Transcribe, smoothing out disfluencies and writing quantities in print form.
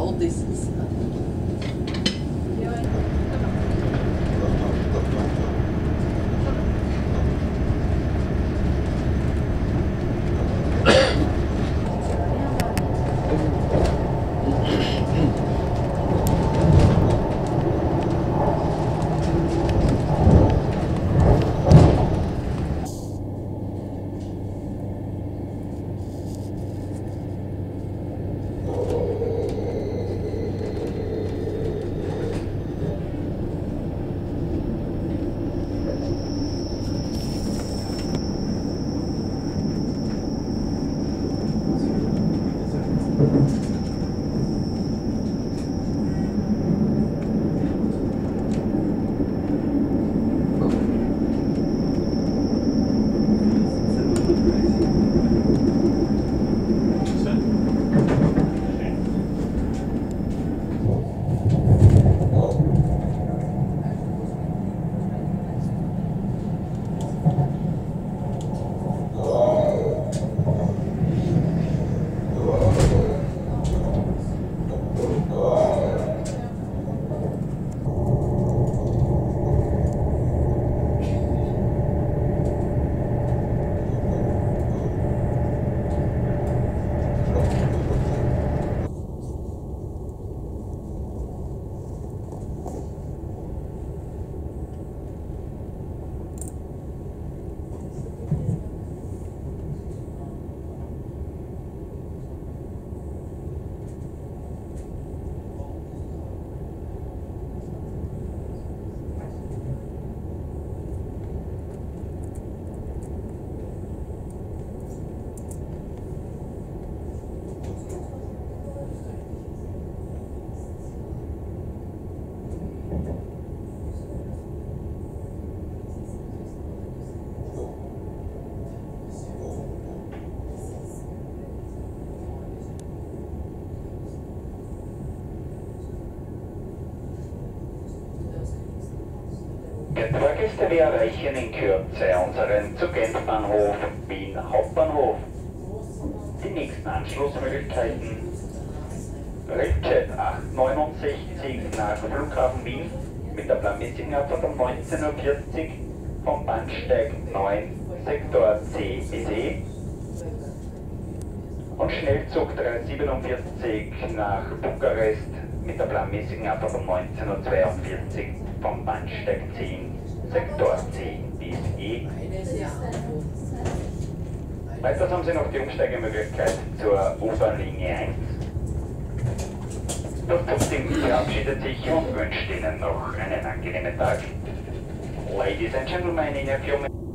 Odysseus. Fahrgäste, wir erreichen in Kürze unseren Zugendbahnhof Wien Hauptbahnhof. Die nächsten Anschlussmöglichkeiten: Railjet 869 nach Flughafen Wien mit der planmäßigen Abfahrt um 19:40 Uhr vom Bahnsteig 9 Sektor C bis E und Schnellzug 347 nach Bukarest mit der planmäßigen Abfahrt um 19:42 Uhr vom Bahnsteig 10 Sektor C bis E. Weiters haben Sie noch die Umsteigemöglichkeit zur U-Bahn-Linie 1. Das Zugteam verabschiedet sich und wünscht Ihnen noch einen angenehmen Tag. Ladies and gentlemen, in a few minutes.